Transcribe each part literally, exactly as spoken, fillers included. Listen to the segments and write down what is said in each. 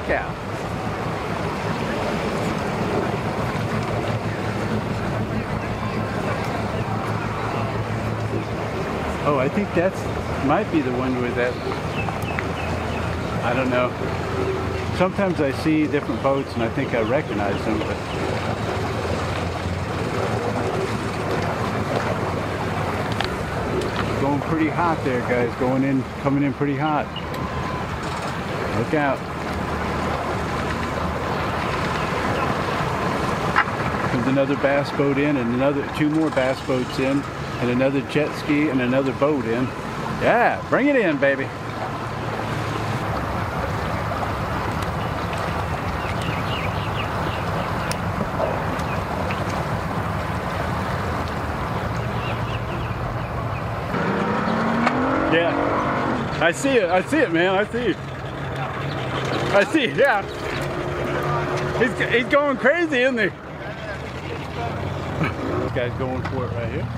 look out. Oh, I think that's might be the one where that, I don't know. Sometimes I see different boats and I think I recognize them, but going pretty hot there, guys. Going in, coming in pretty hot. Look out. Comes another bass boat in, and another two more bass boats in, and another jet ski and another boat in. Yeah, bring it in, baby. Yeah, I see it. I see it, man. I see it. I see it. Yeah, he's he's going crazy, isn't he? This guy's going for it right here.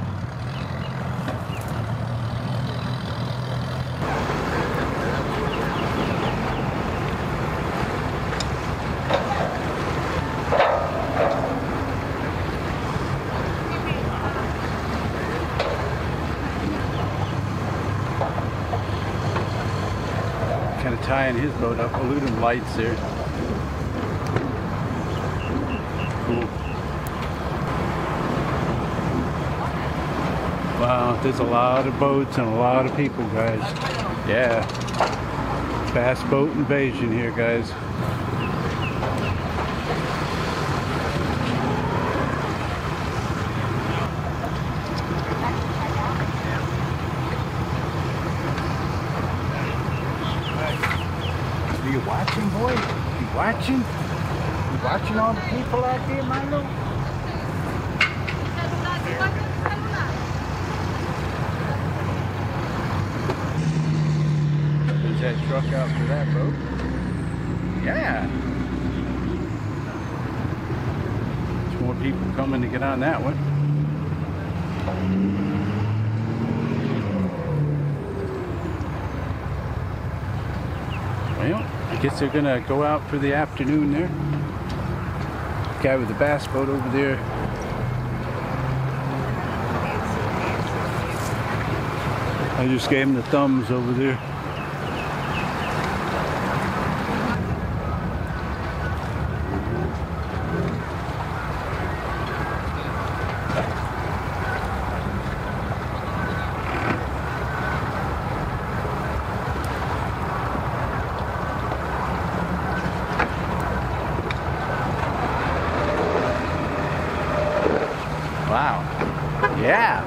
Kind of tying his boat up. Aluminum lights there. Cool. Wow, there's a lot of boats and a lot of people, guys. Yeah. Bass boat invasion here, guys. Are you watching, boy? You watching? You watching all the people out there, Milo? There's that truck out for that boat. Yeah. There's more people coming to get on that one. Well, I guess they're gonna go out for the afternoon there. Guy with the bass boat over there. I just gave him the thumbs over there. Wow. Yeah.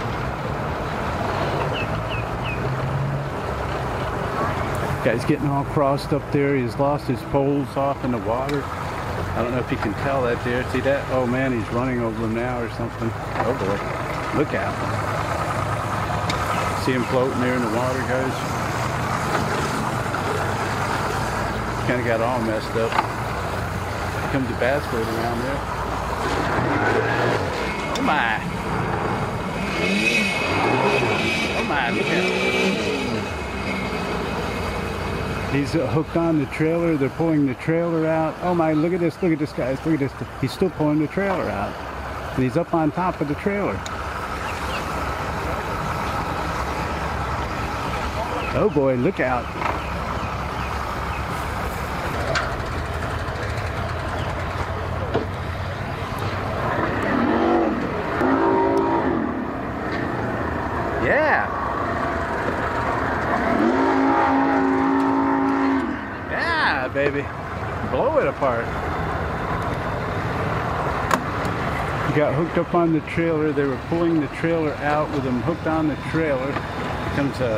Guy's getting all crossed up there. He's lost his poles off in the water. I don't know if you can tell that there. See that? Oh man, he's running over them now or something. Oh boy. Look out. See him floating there in the water, guys? Kind of got all messed up. Here comes a bass boat around there. Oh my. Oh my, look at him. He's uh, hooked on the trailer. They're pulling the trailer out. Oh my, look at this, look at this, guys. Look at this. He's still pulling the trailer out. And he's up on top of the trailer. Oh boy, look out. Yeah. Yeah, baby. Blow it apart. He got hooked up on the trailer. They were pulling the trailer out with him hooked on the trailer. Comes a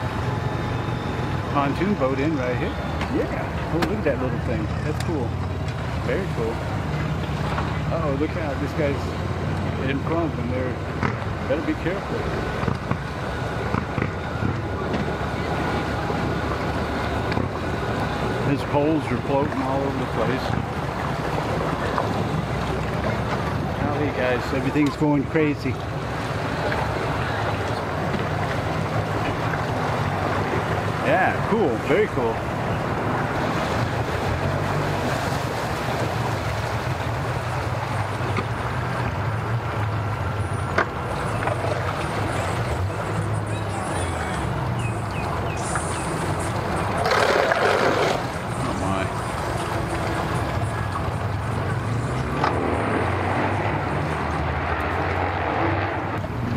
pontoon boat in right here. Yeah. Oh, look at that little thing. That's cool. Very cool. Uh oh, look out. This guy's in front and they're better be careful. His poles are floating all over the place. Golly, guys, everything's going crazy. Yeah, cool, very cool.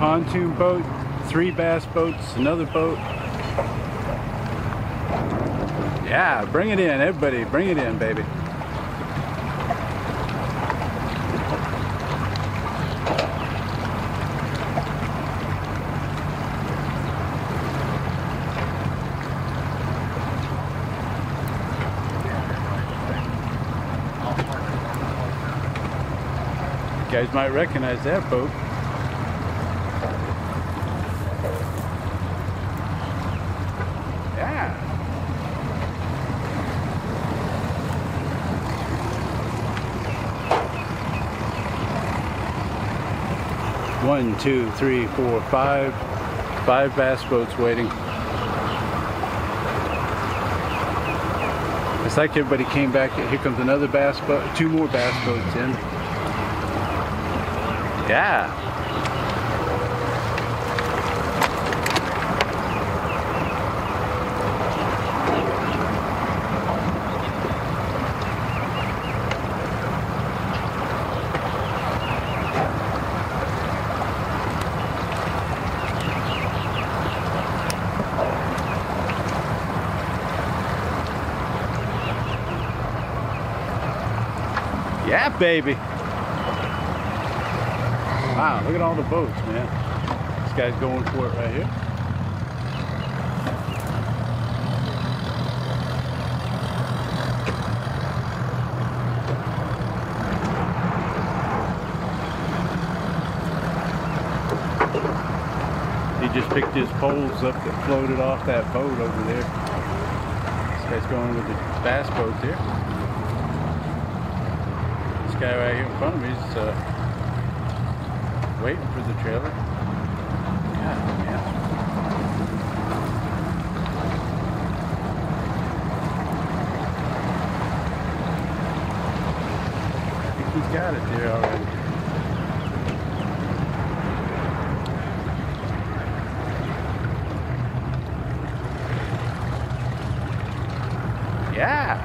pontoon boat, three bass boats, another boat. Yeah, bring it in, everybody, bring it in, baby. You guys might recognize that boat. Yeah. One, two, three, four, five. Five bass boats waiting. It's like everybody came back. Here comes another bass boat. Two more bass boats in. Yeah. Yeah, baby. Wow, look at all the boats, man. This guy's going for it right here. He just picked his poles up that floated off that boat over there. This guy's going with the bass boat there. This guy right here in front of me is uh, waiting for the trailer. God, man. I think he's got it there already. Yeah.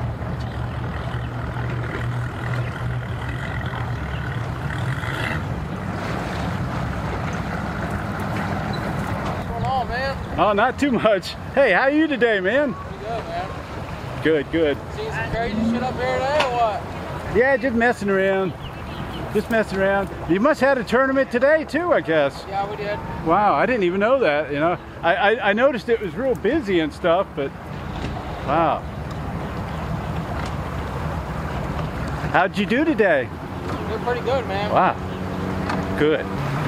Oh, not too much. Hey, how are you today, man? Pretty good, man. Good, good. Seeing some crazy shit up here today or what? Yeah, just messing around. Just messing around. You must have had a tournament today too, I guess. Yeah, we did. Wow, I didn't even know that, you know. I, I, I noticed it was real busy and stuff, but wow. How'd you do today? We did pretty good, man. Wow. Good.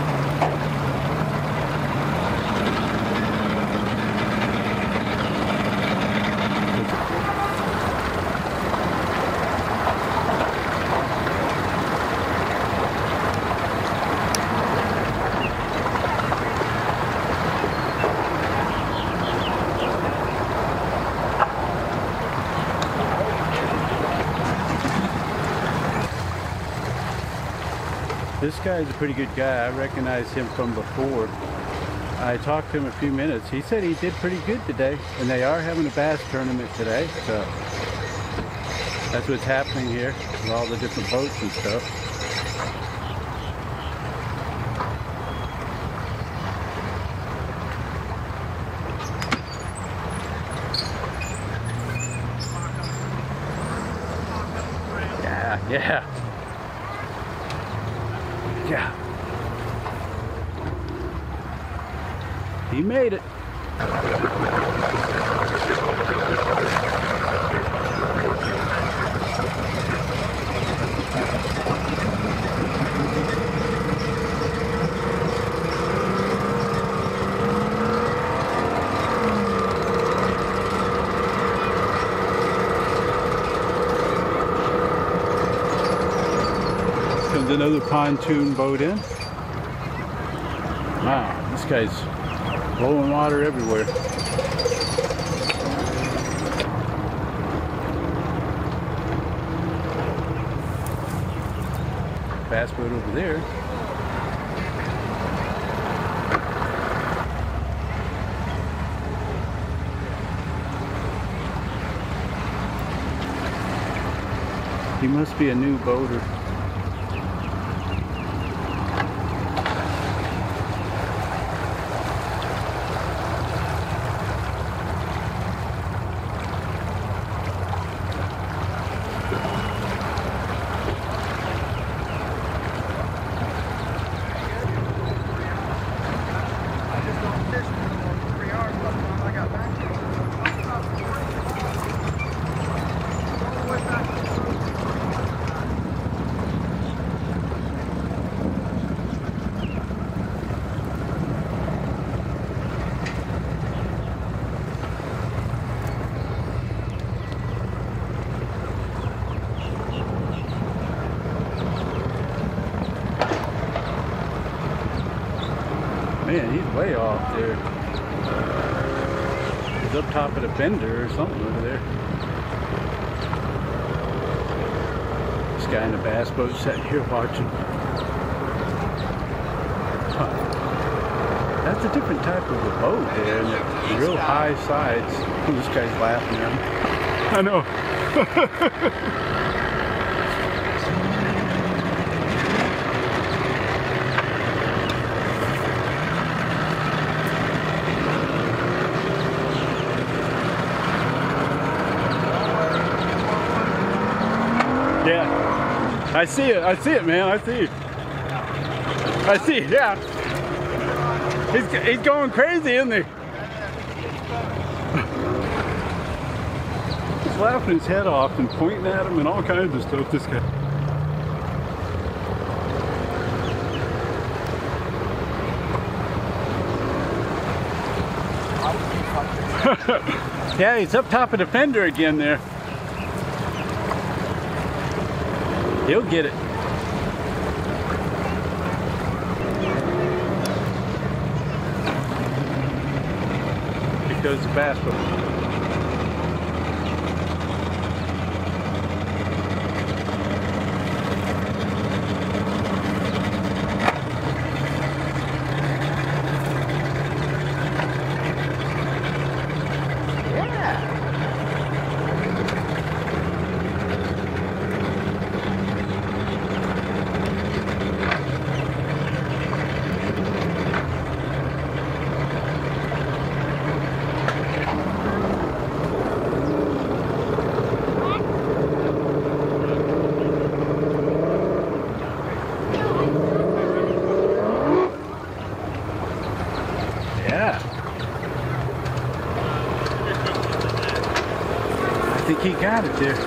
This guy's a pretty good guy. I recognize him from before. I talked to him a few minutes. He said he did pretty good today, and they are having a bass tournament today, so that's what's happening here with all the different boats and stuff. Yeah, yeah. Yeah. He made it. Comes another pontoon boat in. Wow, this guy's blowing water everywhere. Bass boat over there. He must be a new boater. Man, he's way off there. He's up top of the Fender or something over there. This guy in the bass boat sat here watching. Huh. That's a different type of a boat there, and the real high sides. Oh, this guy's laughing at him. I know. Yeah, I see it. I see it, man. I see it. I see it. Yeah, he's he's going crazy, isn't he? He's laughing his head off and pointing at him and all kinds of stuff. This guy. Yeah, he's up top of the Fender again there. He'll get it. Here goes the bass boat. Yeah. I think he got it there.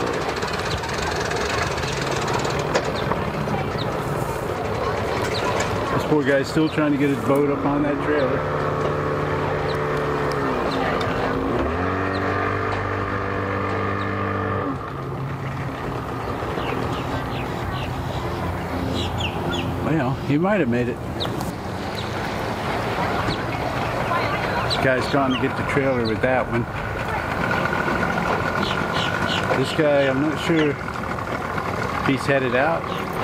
This poor guy's still trying to get his boat up on that trailer. Well, he might have made it. Guy's trying to get the trailer with that one. This guy, I'm not sure if he's headed out.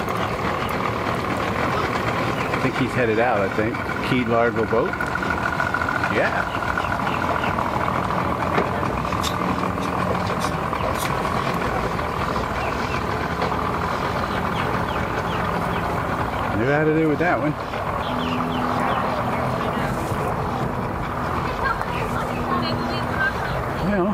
I think he's headed out, I think. Keyed Largo boat. Yeah. They're out of there with that one. Well,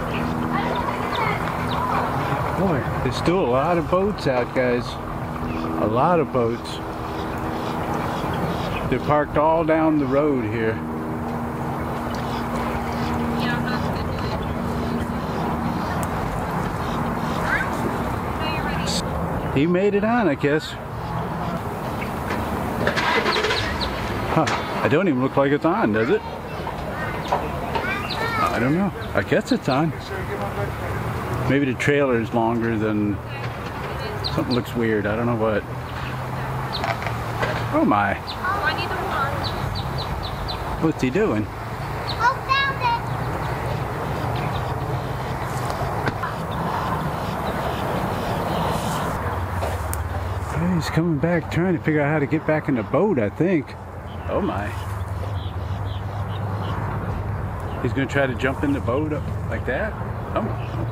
boy, there's still a lot of boats out, guys. A lot of boats. They're parked all down the road here. He made it on, I guess. Huh. I don't even look like it's on, does it? I don't know. I guess it's on. Maybe the trailer is longer than... Something looks weird. I don't know what. Oh my. What's he doing? Oh, found it. He's coming back, trying to figure out how to get back in the boat, I think. Oh my. He's going to try to jump in the boat up like that? Oh,